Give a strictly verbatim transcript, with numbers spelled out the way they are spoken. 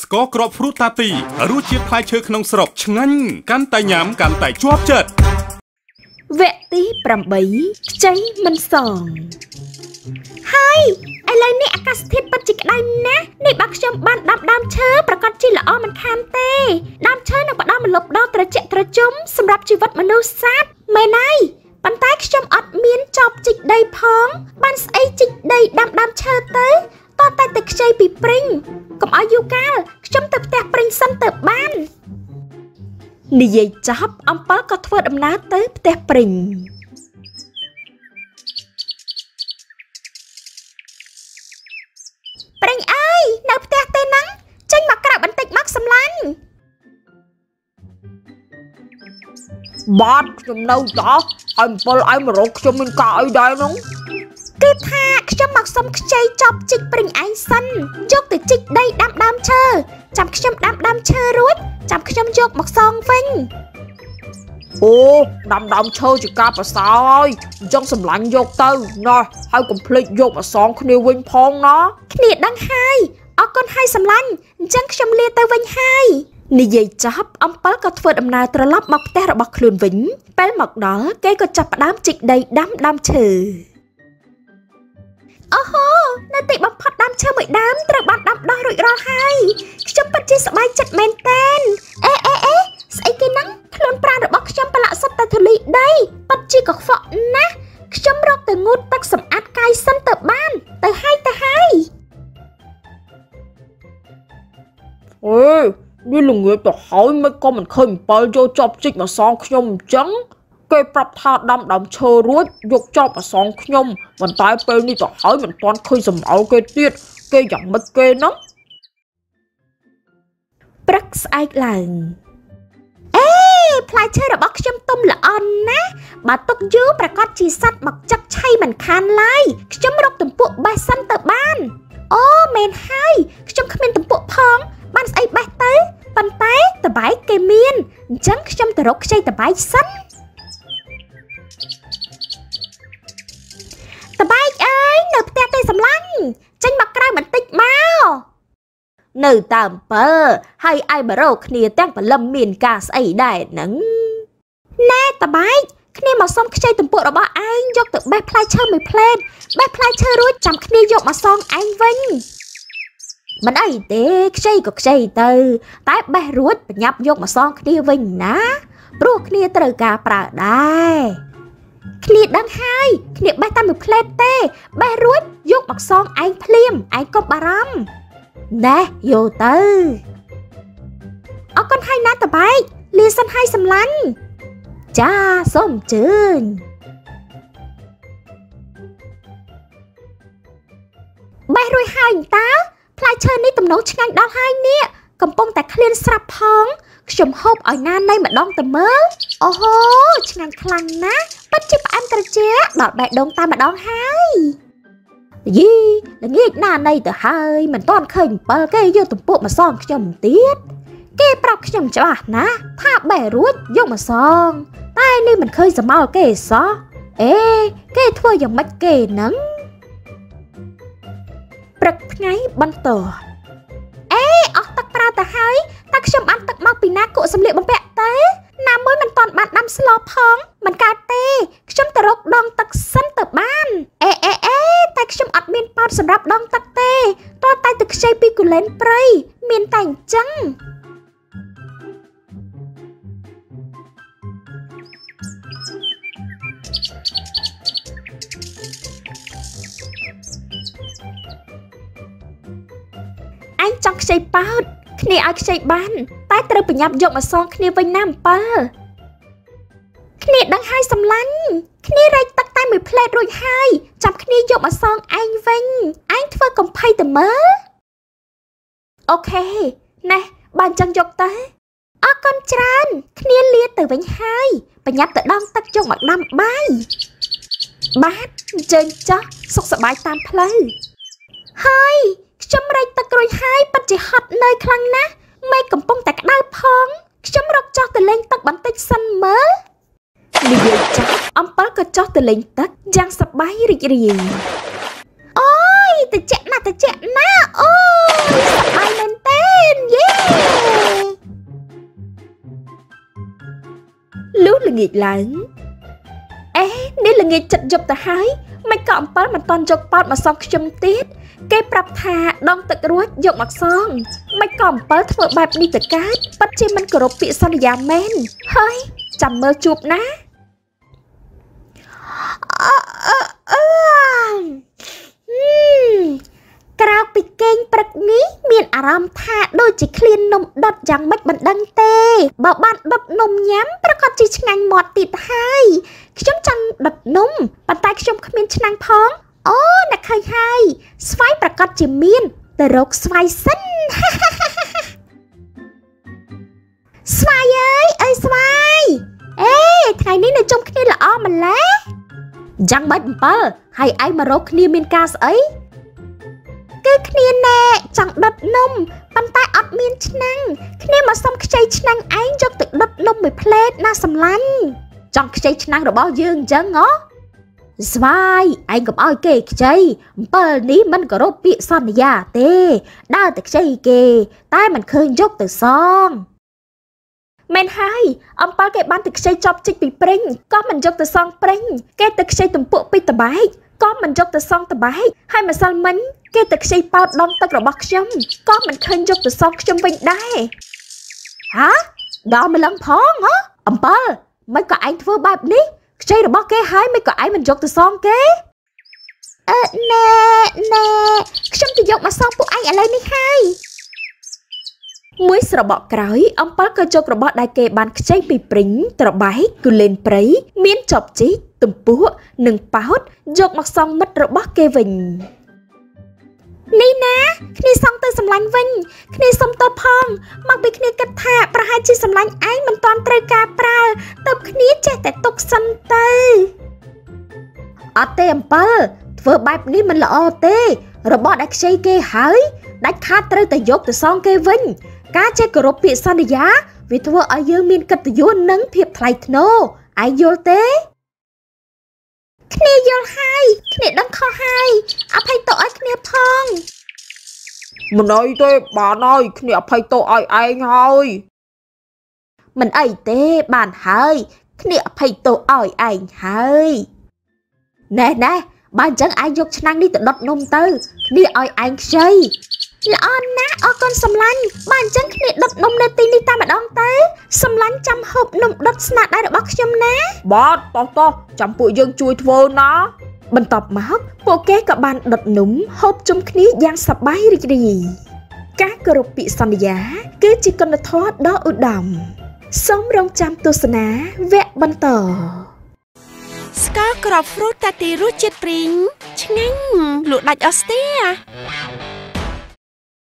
ស្ករគ្រាប់ហ្វ្រូតាទីរសជាតិផ្លែឈើក្នុងស្រុកឆ្ងាញ់កាន់តែញ៉ាំកាន់តែជាប់ចិត្តវគ្គទីប្រាំបីខ្ចីមិនសងហើយឥឡូវនេះអាកាសធាតុពិតជាក្តៅណាស់នេះបើខ្ញុំបានដាំដើមឈើប្រកាសជាល្អមិនខានទេដើមឈើនឹងផ្ដល់ម្លប់ដ៏ត្រជាក់ត្រជុំសម្រាប់ជីវិតមនុស្សសត្វមែនហើយប៉ុន្តែខ្ញុំអត់មានចប់ជីកដីផងបានស្អីជីកដីដាំដើមឈើទៅតោះតែទៅខ្ចីពីព្រិញកុំឲ្យយូរកាលខ្ញុំទៅផ្ទះព្រិញសិនទៅបាននិយាយចប់អំពិលក៏ធ្វើដំណើរទៅផ្ទះព្រិញព្រិញអើយនៅផ្ទះទេហ្នឹងចេញមកក្រៅបន្តិចមកសម្លាញ់បាទខ្ញុំនៅតោះអំពិលឲ្យមករកខ្ញុំមានការអីដែរហ្នឹងគឺថាខ្ញុំមកសុំខ្ចីចប់ជីកព្រិញឯងសិនយកទៅជីកដីដាំដើមឈើចាំខ្ញុំដាំដើមឈើរួចចាំខ្ញុំយកមកសងវិញអូដាំដើមឈើជាការប្រសើរហើយអញ្ចឹងសម្លាញ់យកទៅណោះហើយកុំភ្លេចយកមកសងគ្នាវិញផងណាគ្នាដឹងហើយអរគុណហើយសម្លាញ់អញ្ចឹងខ្ញុំលាទៅវិញហើយនិយាយចប់អំពិលក៏ធ្វើដំណើរត្រឡប់មកផ្ទះរបស់ខ្លួនវិញពេលមកដល់គេក៏ចាប់ផ្ដើមជីកដីដាំដើមឈើអូហូនៅទីបំផុតដើមឈើមួយដើមត្រូវបានដាំដុះរួចរាល់ហើយខ្ញុំពិតជាសប្បាយចិត្តមែនទែនអេអេអេស្អីគេហ្នឹងខ្លួនប្រាណរបស់ខ្ញុំប្រឡាក់សុទ្ធតែធូលីដីពិតជាកខ្វក់ណាស់ខ្ញុំរកទៅងូតទឹកសម្អាតកាយសិនទៅបានទៅហើយទៅហើយអេនេះល្ងាចទៅហើយមិនក៏មិនឃើញអំពិលយកចប់ជីកមកសងខ្ញុំអញ្ចឹងគេប្រាប់ថាដាំដើមឈើរួចយកចប់មកសងខ្ញុំប៉ុន្តែពេលនេះទៅហើយមិនទាន់ឃើញសំអល់គេទៀតគេយ៉ាងម៉េចគេហ្នឹងព្រឹកស្អែកឡើងអេផ្លែឈើរបស់ខ្ញុំទុំល្អណាស់បើទុកយូរប្រកាសជាសត្វមកចឹកឆៃមិនខានឡើយខ្ញុំរកទំពក់បេះសិនទៅបានអូមែនហើយខ្ញុំគ្មានទំពក់ផងបានស្អីបេះទៅប៉ុន្តែតបែកគេមានអញ្ចឹងខ្ញុំទៅរកខ្ចីតបែកសិនតបែកអើយនៅផ្ទះទេសម្លាញ់ចេញមកក្រៅបន្តិចមកនៅតាមអំពើហើយឯបរោគ្នាទាំងបលឹមមានការស្អីដែរហ្នឹងណែតបែកគ្នាមកសុំខ្ចីទំពក់របស់ឯងយកទៅបេះផ្លែឈើមួយផ្លែតបេះផ្លែឈើរួចចាំគ្នាយកមកសងឯងវិញមិនអីទេខ្ចីក៏ខ្ចីទៅតែបេះរួចប្រញាប់យកមកសងគ្នាវិញណាព្រោះគ្នាត្រូវការប្រើដែរគ្នាដឹងហើយគ្នាបេះតែមួយផ្លែតទេបេះរួចយកមកសងឯងភ្លាមឯងកុំបារម្ភណែយកទៅអរគុណហើយណាតបែកលាសិនហើយសម្លាញ់ចាសូមអញ្ជើញបេះរួចហើយតើផ្លែឈើនេះទំនោរឆ្ងាញ់ដល់ហើយនេះកំពុងតែឃ្លានស្រាប់ផងខ្ញុំហូបឲ្យណានៃម្ដងទៅមើលអូហូឆ្ងាញ់ខ្លាំងណាស់ពិតជាផ្អែមត្រជាក់ដល់បេះដូងតែម្ដងហើយយីល្ងាចណានៃទៅហើយមិនទាន់ឃើញអំពិលគេយកទំពក់មកសងខ្ញុំទៀតគេប្រាប់ខ្ញុំច្បាស់ណាថាបេះរួចយកមកសងតែនេះមិនឃើញសមល់គេសោះអេគេធ្វើយ៉ាងម៉េចគេហ្នឹងព្រឹកថ្ងៃបន្តអេអស់ទឹកប្រើទៅហើយតែខ្ញុំបានទឹកមកពីណាគក់សម្លៀកបំពាក់ទេណាមួយមិនតាន់បានដាំស្លផងមិនកើតទេខ្ញុំទៅរកដងទឹកសិនទៅបានអេអេអេតែខ្ញុំអត់មានប៉ោតសម្រាប់ដងទឹកទេតើតែទៅខ្ចីពីគូលែនព្រៃមានតែអញ្ចឹងអញចង់ខ្ចីប៉ោតគ្នាឲ្យខ្ចីបានតែត្រូវប្រញាប់យកមកសងគ្នាវិញណាអំពិលគ្នាដឹងហើយសម្លាញ់គ្នារែកទឹកតែមួយផ្លែតរួចហើយចាំគ្នាយកមកសងឯងវិញឯងធ្វើកំភៃទៅមើលអូខេណែបើអញ្ចឹងយកទៅអរគុណច្រើនគ្នាលាទៅវិញហើយប្រញាប់ទៅដងទឹកយកមកដាំបាយបាទអញ្ជើញចុះសុខសប្បាយតាមផ្លូវហើយខ្ញុំរែកទឹករួចហើយពិតជាហត់នឿយខ្លាំងណាស់មេឃកំពុងតែក្តៅផងខ្ញុំរកចុះទៅលេងទឹកបន្តិចសិនមើលនិយាយចាស់អំពិលក៏ចុះទៅលេងទឹកយ៉ាងសប្បាយរីករាយអូយត្រជាក់ណាស់ត្រជាក់ណាស់អូយសប្បាយមែនទេនយេលុះល្ងាចឡើងអេនេះល្ងាចចិត្តយប់ទៅហើយមិនក៏អំពិលមិនតន់យកប៉ោតមកសងខ្ញុំទៀតគេប្រាប់ថាដងទឹករួចយកមកសងមិនក៏អំពិលធ្វើបែបនេះទៅកើតប៉ិតជាមិនគោរពពាក្យសន្យាមែនហើយចាំមើលជួបណាអឺអឺអឺក្រៅពីគេងព្រឹកនេះមានអារម្មណ៍ថាដូចជាឃ្លាននំដុតយ៉ាងម៉េចមិនដឹងទេបើបានដុតនំញ៉ាំប្រកាសជាឆ្ងាញ់មាត់ទៀតហើយខ្ញុំចង់ដុតនំប៉ុន្តែខ្ញុំគ្មានឆ្នាំងផងអូអ្នកឃើញហើយស្វាយប្រកាសជាមានទៅរកស្វាយសិនស្វាយអើយអើយស្វាយអេថ្ងៃនេះនៅជុំគ្នាល្អម្ល៉េះយ៉ាងម៉េចអំពិលហើយឯងមករកគ្នាមានការស្អីគឺគ្នាណែចង់ដុតនំប៉ុន្តែអត់មានឆ្នាំងគ្នាមកសុំខ្ចីឆ្នាំងឯងយកទៅដុតនំមួយផ្លេតណាសម្លាញ់ចង់ខ្ចីឆ្នាំងរបស់យើងអញ្ចឹងហ៎ស្វាយឯងកុំឲ្យគេខ្ចីអំពិលនេះមិនគោរពពាក្យសន្យាទេដើរទៅខ្ចីគេតែមិនឃើញយកទៅសងមែនហើយអំពិលគេបានទៅខ្ចីចប់ជីកពីព្រិញក៏មិនយកទៅសងព្រិញគេទៅខ្ចីទំពក់ពីតបែកក៏មិនយកទៅសងតបែកហើយម្សិលមិញគេទៅខ្ចីប៉ោតដងទឹករបស់ខ្ញុំក៏មិនឃើញយកទៅសងខ្ញុំវិញដែរហាដល់ម្លឹងផងហ៎អំពិលមិនក៏ឯងធ្វើបែបនេះខ្ចីរបស់គេហើយមិនក៏ឯងមិនយកទៅសងគេអឺណែណែខ្ញុំទៅយកមកសងពួកឯងឥឡូវនេះហើយមួយស្របក់ក្រោយអំពិលក៏យករបស់ដែលគេបានខ្ចីពីព្រិញត្របែកគូលែនព្រៃមានចប់ជីកទំពក់និងប៉ោតយកមកសងមិត្តរបស់គេវិញនេះណាគ្នាសងទៅសម្លាញ់វិញគ្នាសុំទៅផងមកពីគ្នាគិតថាប្រហែលជាសម្លាញ់ឯងមិនតាន់ត្រូវការប្រើទៅគ្នាចេះតែទុកសិនទៅអត់ទេអំពិលធ្វើបែបនេះមិនល្អទេរបស់ដែលខ្ចីគេហើយដាច់ខាតត្រូវតែយកទៅសងគេវិញការចេះគោរពពាក្យសន្យាវាធ្វើឲ្យយើងមានកិត្តិយសនិងភាពថ្លៃថ្នូរឯងយល់ទេគ្នាយល់ហើយគ្នាដឹងខុសហើយអភ័យទោសឲ្យគ្នាផងមិនអីទេបានហើយគ្នាអភ័យទោសឲ្យឯងហើយមិនអីទេបានហើយគ្នាអភ័យទោសឲ្យឯងហើយណែណែបើអញ្ចឹងឯងយកឆ្នាំងនេះទៅដុតនំទៅគ្នាឲ្យឯងខ្ចីល្អណាស់អរគុណសម្លាញ់បើអញ្ចឹងគ្នាដុតនំនៅទីនេះតែម្ដងទៅសម្លាញ់ចាំហូបនំដុតស្នាដៃរបស់ខ្ញុំណាបាទតោះតោះចាំពួកយើងជួយធ្វើណាបន្ទាប់មកពួកគេក៏បានដុតនំហូបជុំគ្នាយ៉ាងសប្បាយរីករាយការគោរពពាក្យសន្យាគឺជាគុណធម៌ដ៏ឧត្តមសូមរងចាំទស្សនាវគ្គបន្តស្ករគ្រាប់ហ្វ្រូតតាទីរសជាតិព្រីងឆ្ងាញ់លក់ដាច់អស់ទេ